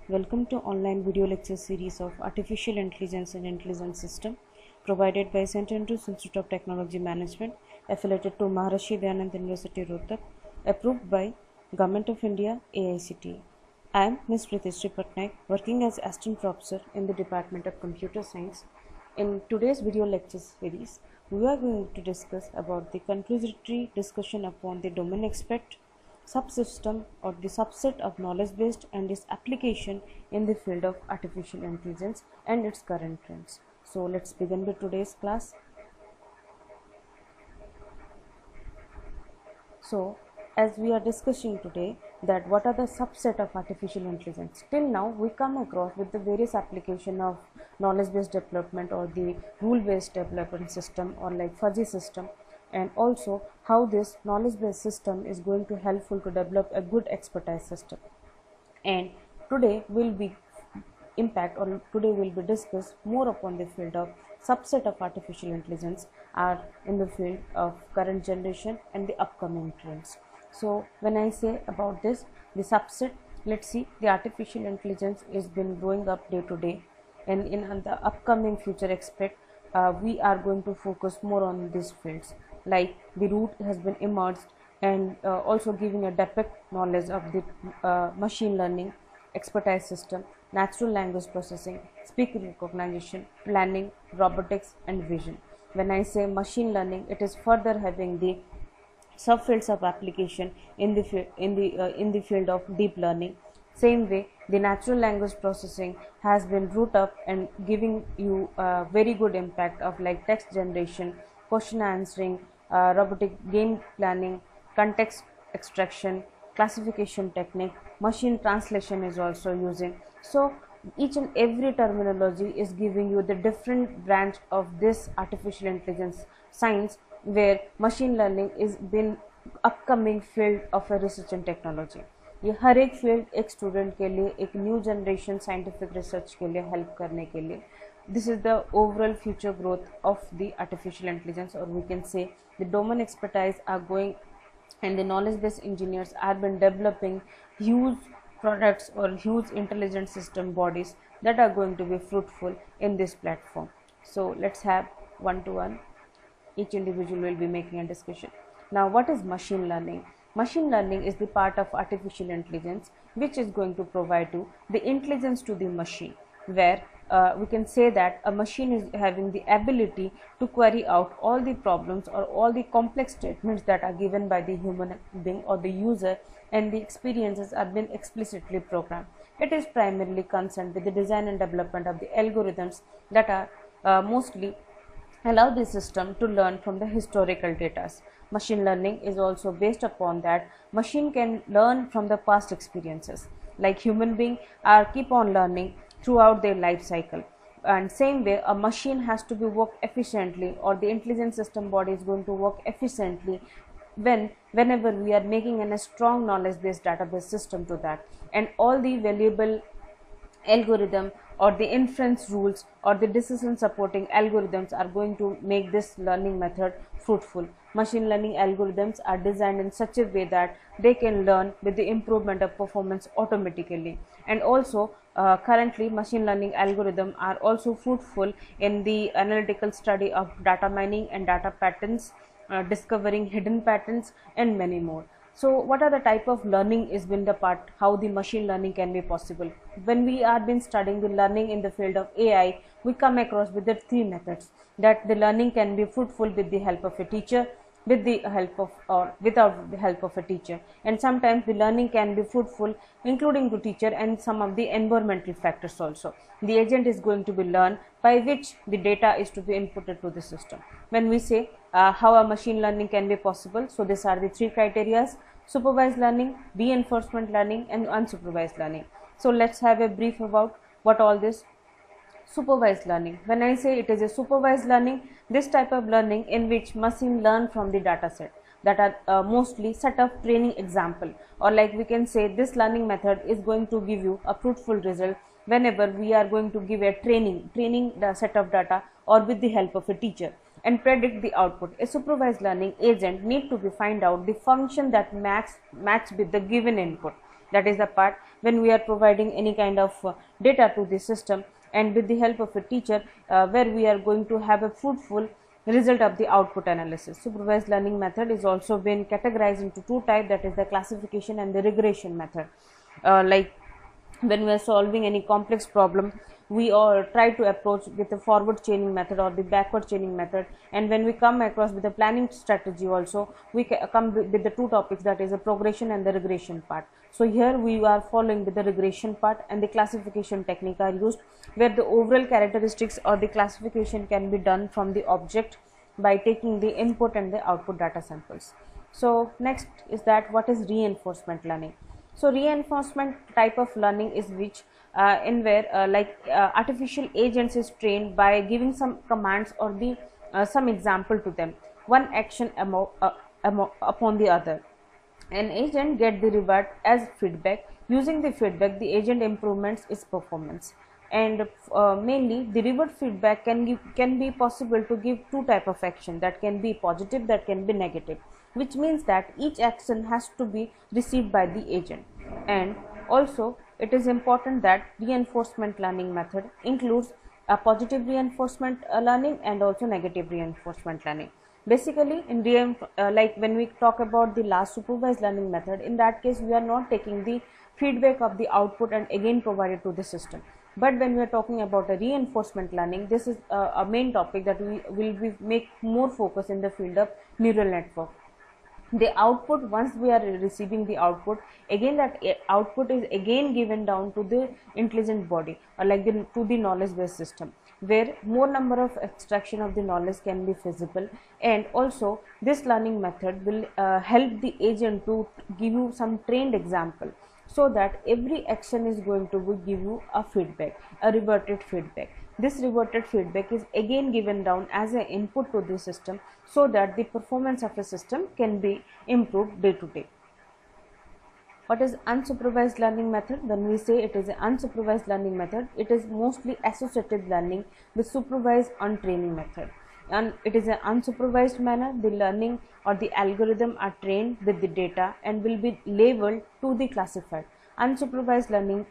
Welcome to online video lecture series of Artificial Intelligence and Intelligence System provided by St. Andrews Institute of Technology Management, affiliated to Maharishi Dayanand University, Rohtak, approved by Government of India, AICTE. I am Ms. Prithishree Patnaik, working as Assistant Professor in the Department of Computer Science. In today's video lecture series, we are going to discuss about the conclusory discussion upon the domain expert subsystem or the subset of knowledge based and its application in the field of artificial intelligence and its current trends. So let's begin with today's class. So as we are discussing today that what are the subset of artificial intelligence, till now we come across with the various application of knowledge based development or the rule based development system or like fuzzy system, and also how this knowledge based system is going to helpful to develop a good expertise system. And today will be discuss more upon the field of subset of artificial intelligence are in the field of current generation and the upcoming trends. So when I say about this, the subset, let's see, the artificial intelligence is been growing up day to day, and in the upcoming future expect we are going to focus more on these fields, like the root has been emerged, and also giving a depth knowledge of the machine learning, expertise system, natural language processing, speech recognition, planning, robotics and vision. When I say machine learning, it is further having the subfields of application in the field of deep learning. Same way, the natural language processing has been root up and giving you a very good impact of like text generation, question answering, robotic game planning, context extraction, classification technique, machine translation is also using. So each and every terminology is giving you the different branch of this artificial intelligence science, where machine learning is been upcoming field of a research and technology. ये हर एक field एक student के लिए, एक new generation scientific research के लिए help करने के लिए, this is the overall future growth of the artificial intelligence, or we can say the domain expertise are going, and the knowledge based engineers have been developing huge products or huge intelligent system bodies that are going to be fruitful in this platform. So let's have one to one, each individual will be making a discussion. Now what is machine learning? Machine learning is the part of artificial intelligence which is going to provide you the intelligence to the machine, where we can say that a machine is having the ability to query out all the problems or all the complex statements that are given by the human being or the user, and the experiences are been explicitly programmed. It is primarily concerned with the design and development of the algorithms that are mostly allow the system to learn from the historical data. Machine learning is also based upon that machine can learn from the past experiences, like human beings are keep on learning throughout their life cycle, and same way a machine has to be work efficiently, or the intelligent system body is going to work efficiently whenever we are making a strong knowledge based database system to that, and all the valuable algorithm or the inference rules or the decision supporting algorithms are going to make this learning method fruitful. Machine learning algorithms are designed in such a way that they can learn with the improvement of performance automatically, and also currently machine learning algorithms are also fruitful in the analytical study of data mining and data patterns, discovering hidden patterns and many more. So what are the type of learning is been the part how the machine learning can be possible? When we are been studying the learning in the field of AI, we come across with the three methods that the learning can be fruitful with the help of a teacher, with the help of or without the help of a teacher, and sometimes the learning can be fruitful including the teacher and some of the environmental factors also. The agent is going to be learned by which the data is to be inputted to the system. When we say how a machine learning can be possible, so these are the three criteria: supervised learning, reinforcement learning and unsupervised learning. So let's have a brief about what all this supervised learning. When I say it is a supervised learning, this type of learning in which machine learn from the data set that are mostly set of training example, or like we can say this learning method is going to give you a fruitful result whenever we are going to give a training the set of data or with the help of a teacher and predict the output. A supervised learning agent need to be find out the function that match with the given input, That is the part when we are providing any kind of data to the system, and with the help of a teacher, where we are going to have a fruitful result of the output analysis. Supervised learning method is also been categorized into two types, that is the classification and the regression method. Like when we are solving any complex problem, we all try to approach with the forward chaining method or the backward chaining method, and when we come across with the planning strategy also, we come with the two topics, that is the progression and the regression part. So here we are following with the regression part, and the classification technique are used, where the overall characteristics or the classification can be done from the object by taking the input and the output data samples. So next is that what is reinforcement learning. So reinforcement type of learning is which in where artificial agents is trained by giving some commands or the some example to them, one action upon the other. An agent get the reward as feedback. Using the feedback, the agent improvements its performance. And mainly the reward feedback can be possible to give two type of action, that can be positive, that can be negative, which means that each action has to be received by the agent. And also it is important that reinforcement learning method includes a positive reinforcement learning and also negative reinforcement learning. Basically in like when we talk about the last supervised learning method, in that case we are not taking the feedback of the output and again provided to the system. But when we are talking about a reinforcement learning, this is a main topic that we will make more focus in the field of neural network. The output, once we are receiving the output, again that output is again given down to the intelligent body, or like to the knowledge based system, where more number of extraction of the knowledge can be feasible. And also this learning method will help the agent to give you some trained example, so that every action is going to give you a feedback, a reverted feedback. This reverted feedback is again given down as an input to the system, so that the performance of a system can be improved day to day. What is unsupervised learning method? When we say it is an unsupervised learning method, it is mostly associated learning with supervised untraining method. And it is an unsupervised manner. The learning or the algorithm are trained with the data and will be labeled to the classified. Unsupervised learning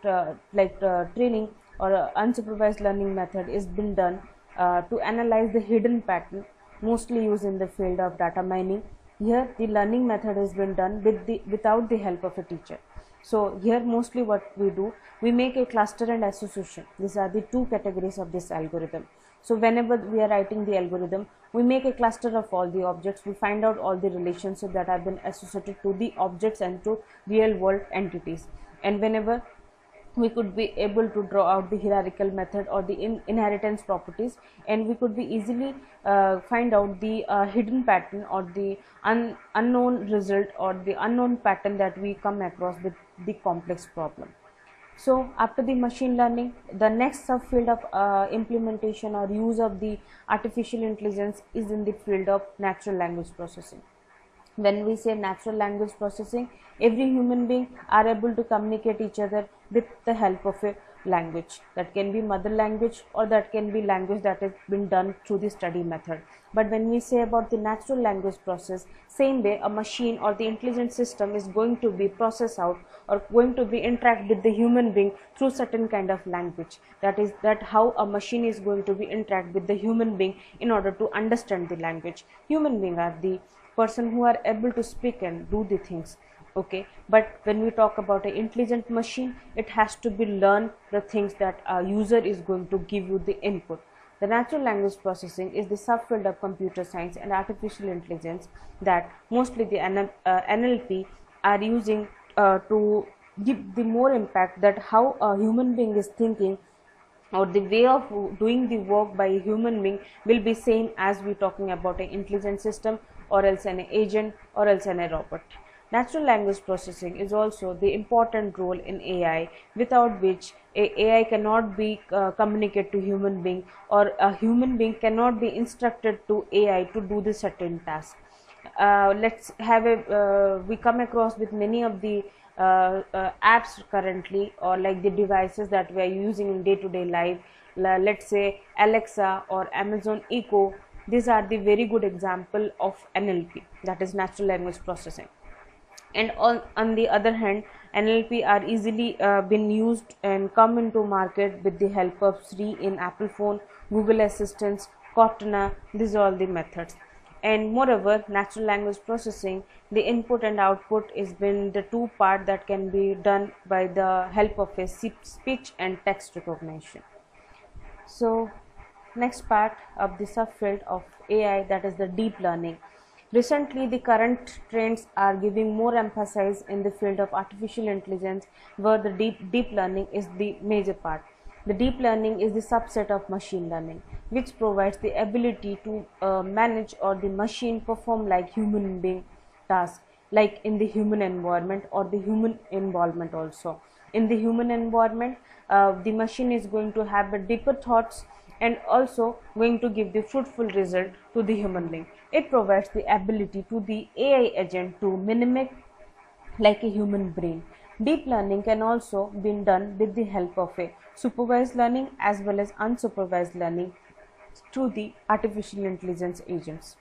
training or unsupervised learning method is been done to analyze the hidden pattern, mostly used in the field of data mining. Here the learning method has been done without the help of a teacher. So here mostly what we do, we make a cluster and association. These are the two categories of this algorithm. So whenever we are writing the algorithm, we make a cluster of all the objects. We find out all the relationships that have been associated to the objects and to real world entities. And whenever we could be able to draw out the hierarchical method or the inheritance properties, and we could be easily find out the hidden pattern or the unknown result or the unknown pattern that we come across with the complex problem. So after the machine learning, the next subfield of implementation or use of the artificial intelligence is in the field of natural language processing. When we say natural language processing, every human being are able to communicate each other with the help of a language. That can be mother language, or that can be language that has been done through the study method. But when we say about the natural language process, same way a machine or the intelligent system is going to be processed out or going to be interact with the human being through certain kind of language. That how a machine is going to be interact with the human being in order to understand the language. Human being are the person who are able to speak and do the things, okay. But when we talk about an intelligent machine, it has to be learn the things that a user is going to give you the input. The natural language processing is the subfield of computer science and artificial intelligence that mostly the NLP are using to give the more impact, that how a human being is thinking or the way of doing the work by a human being will be same as we talking about an intelligent system or else an agent or else an robot. Natural language processing is also the important role in AI, without which AI cannot be communicate to human being, or a human being cannot be instructed to AI to do the certain task. Let's have a we come across with many of the apps currently, or like the devices that we are using in day-to-day life. Let's say Alexa or Amazon Echo. These are the very good example of NLP, that is natural language processing. And on the other hand, NLP are easily been used and come into market with the help of Siri in Apple phone, Google Assistants, Cortana. These are all the methods. And moreover, natural language processing, the input and output is been the two part that can be done by the help of a speech and text recognition. So next part of the subfield of AI, that is the deep learning. Recently, the current trends are giving more emphasis in the field of artificial intelligence, where the deep learning is the major part. The deep learning is the subset of machine learning, which provides the ability to manage or the machine perform like human being tasks, like in the human environment or the human involvement also. In the human environment, the machine is going to have a deeper thoughts and also going to give the fruitful result to the human being. It provides the ability to the AI agent to mimic like a human brain. Deep learning can also be done with the help of a supervised learning as well as unsupervised learning through the artificial intelligence agents.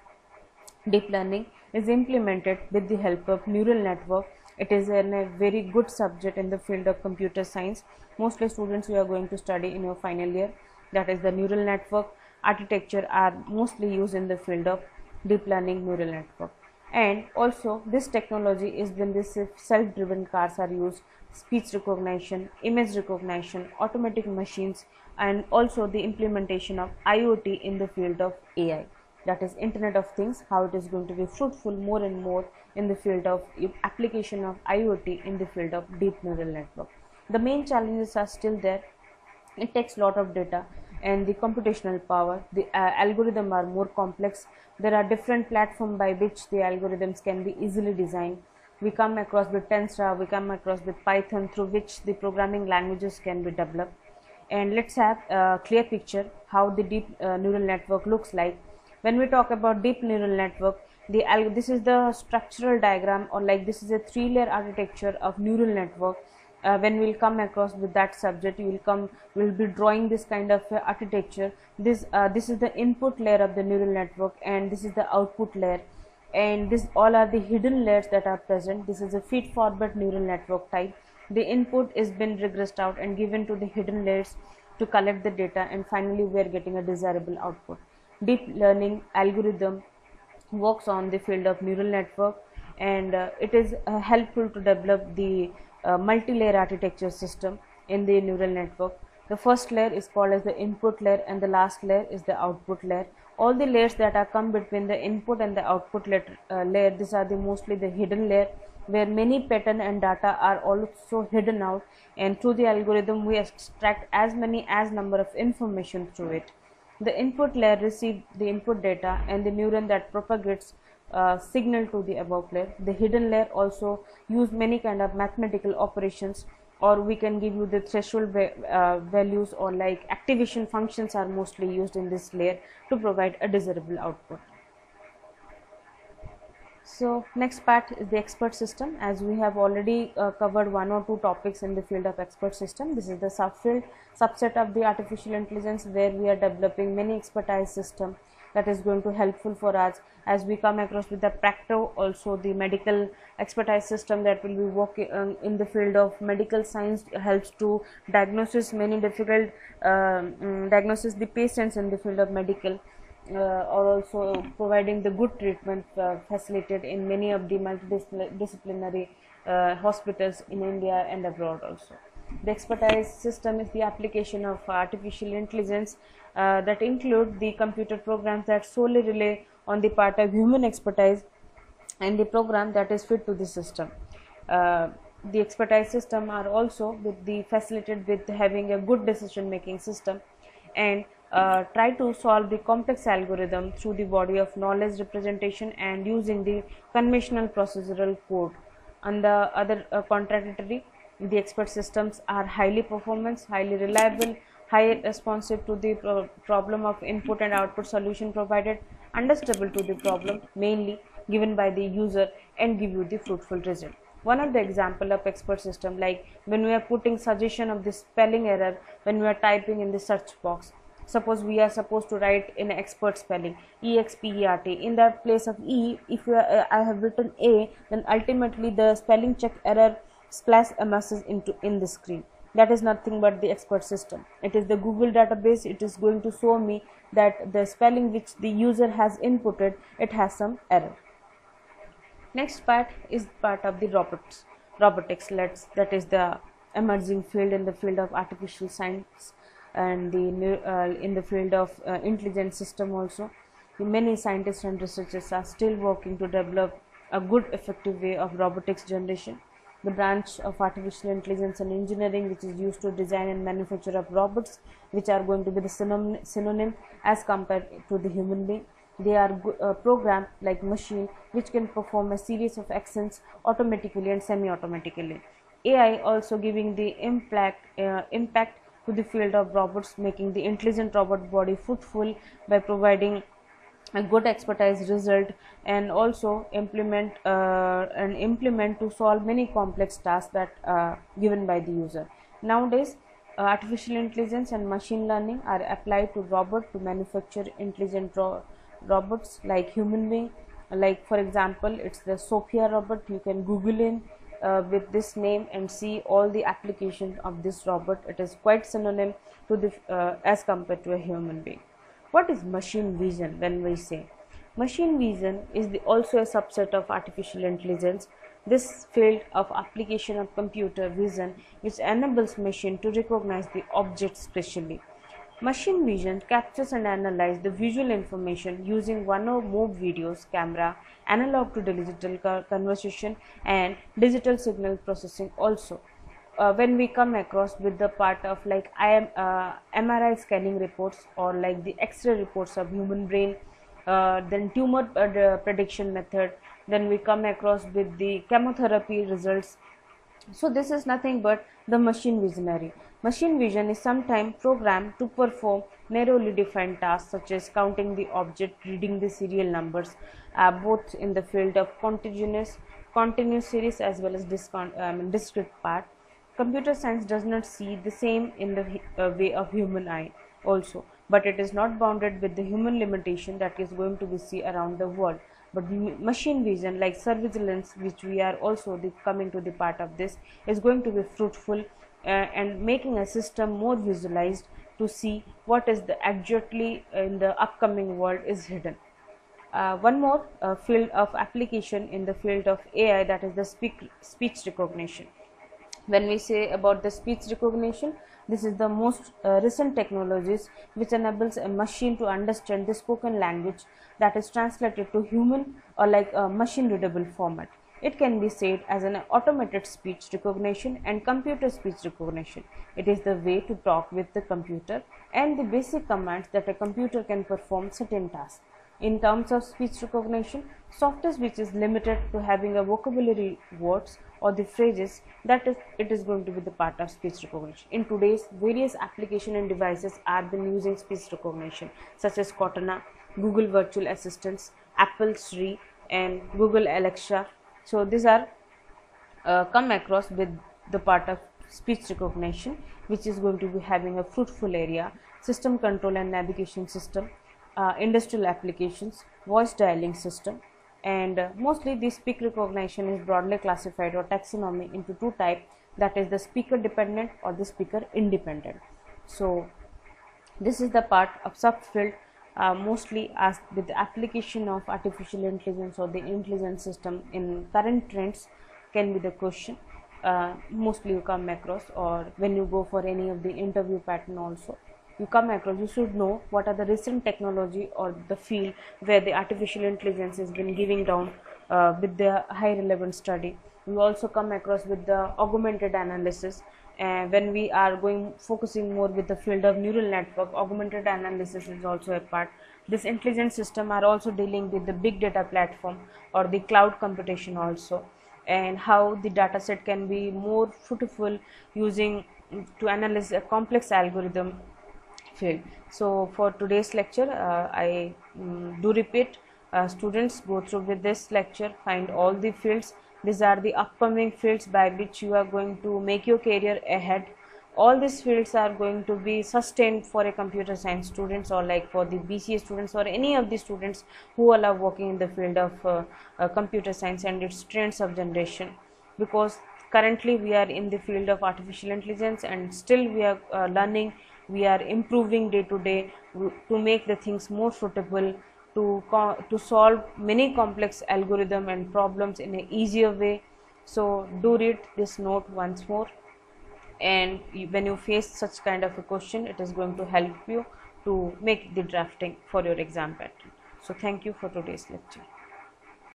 Deep learning is implemented with the help of neural network. It is a very good subject in the field of computer science. Mostly students you are going to study in your final year, that is the neural network architecture are mostly used in the field of deep learning neural network. And also this technology is when this self-driven cars are used, speech recognition, image recognition, automatic machines, and also the implementation of IoT in the field of AI, that is Internet of Things, how it is going to be fruitful more and more in the field of application of IoT in the field of deep neural network. The main challenges are still there. It takes a lot of data and the computational power. The algorithm are more complex. There are different platforms by which the algorithms can be easily designed. We come across with Tensor, we come across with Python, through which the programming languages can be developed. And let's have a clear picture how the deep neural network looks like. When we talk about deep neural network, this is the structural diagram, or like this is a three-layer architecture of neural network. When we'll come across with that subject, we'll be drawing this kind of architecture. This is the input layer of the neural network, and this is the output layer, and this all are the hidden layers that are present. This is a feed forward neural network type. The input is been regressed out and given to the hidden layers to collect the data, and finally we are getting a desirable output. Deep learning algorithm works on the field of neural network, and it is helpful to develop the multi-layer architecture system in the neural network. The first layer is called as the input layer, and the last layer is the output layer. All the layers that are come between the input and the output layer, these are the mostly the hidden layer, where many pattern and data are also hidden out, and through the algorithm we extract as many as number of information through it. The input layer receives the input data and the neuron that propagates signal to the above layer. The hidden layer also use many kind of mathematical operations, or we can give you the threshold values, or like activation functions are mostly used in this layer to provide a desirable output. So next part is the expert system. As we have already covered one or two topics in the field of expert system, this is the subset of the artificial intelligence, where we are developing many expertise system that is going to helpful for us as we come across with the Practo, also the medical expertise system that will be working in the field of medical science, helps to diagnose many difficult diagnose the patients in the field of medical. Or also providing the good treatment facilitated in many of the multidisciplinary hospitals in India and abroad also. The expertise system is the application of artificial intelligence that include the computer programs that solely rely on the part of human expertise and the program that is fit to the system. The expertise system are also with the facilitated with having a good decision making system, and try to solve the complex algorithm through the body of knowledge representation and using the conventional procedural code. On the other contrary, the expert systems are highly performance, highly reliable, high responsive to the problem of input and output solution provided, understandable to the problem mainly given by the user, and give you the fruitful result. One of the example of expert system, like when we are putting suggestion of the spelling error when we are typing in the search box. Suppose we are supposed to write in expert spelling expert, in that place of e, if I have written a, then ultimately the spelling check error splash a message in the screen. That is nothing but the expert system. It is the Google database. It is going to show me that the spelling which the user has inputted, it has some error. Next part is part of the robotics. That is the emerging field in the field of artificial science and in the field of intelligent system also. Many scientists and researchers are still working to develop a good effective way of robotics generation. The branch of artificial intelligence and engineering which is used to design and manufacture of robots, which are going to be the synonym as compared to the human being. They are programmed like machine which can perform a series of actions automatically and semi-automatically. AI also giving the impact to the field of robots, making the intelligent robot body fruitful by providing a good expertise result, and also implement to solve many complex tasks that given by the user. Nowadays, artificial intelligence and machine learning are applied to robot to manufacture intelligent robots like human being. Like for example, it's the Sophia robot. You can Google in with this name and see all the applications of this robot. It is quite synonym to the as compared to a human being. What is machine vision? When we say machine vision is also a subset of artificial intelligence. This field of application of computer vision which enables machine to recognize the objects specially. Machine vision captures and analyzes the visual information using one or more videos, camera, analog to digital conversion, and digital signal processing also. When we come across with the part of like MRI scanning reports or like the X-ray reports of human brain, then tumor prediction method, then we come across with the chemotherapy results. So this is nothing but the machine visionary. Machine vision is sometimes programmed to perform narrowly defined tasks such as counting the object, reading the serial numbers, both in the field of continuous series as well as discrete part. Computer science does not see the same in the way of human eye also, but it is not bounded with the human limitation that is going to be seen around the world. But machine vision like surveillance, which we are also coming to the part of this, is going to be fruitful and making a system more visualized to see what is the exactly in the upcoming world is hidden. One more field of application in the field of AI, that is the speech recognition. When we say about the speech recognition, this is the most recent technologies which enables a machine to understand the spoken language that is translated to human or like a machine readable format. It can be said as an automated speech recognition and computer speech recognition. It is the way to talk with the computer and the basic commands that a computer can perform certain tasks. In terms of speech recognition, software which is limited to having a vocabulary words or the phrases, it is going to be the part of speech recognition. In today's various application and devices are been using speech recognition such as Cortana, Google Virtual Assistants, Apple Siri and Google Alexa. So these are come across with the part of speech recognition which is going to be having a fruitful area, system control and navigation system, industrial applications, voice dialing system, and mostly this speech recognition is broadly classified or taxonomy into two types, that is the speaker dependent or the speaker independent. So this is the part of subfield mostly as with the application of artificial intelligence or the intelligence system in current trends can be the question mostly you come across, or when you go for any of the interview pattern also you come across, you should know what are the recent technology or the field where the artificial intelligence has been giving down with the high relevant study. You also come across with the augmented analysis, and when we are focusing more with the field of neural network, augmented analysis is also a part. This intelligent system are also dealing with the big data platform or the cloud computation also, and how the data set can be more fruitful using to analyze a complex algorithm field. So for today's lecture I do repeat, students go through with this lecture, find all the fields. These are the upcoming fields by which you are going to make your career ahead. All these fields are going to be sustained for a computer science students or like for the BCA students or any of the students who all are working in the field of computer science and its trends of generation, because currently we are in the field of artificial intelligence, and still we are learning, we are improving day to day to make the things more suitable, to solve many complex algorithm and problems in an easier way. So do read this note once more, and when you face such kind of a question, it is going to help you to make the drafting for your exam pattern. So thank you for today's lecture.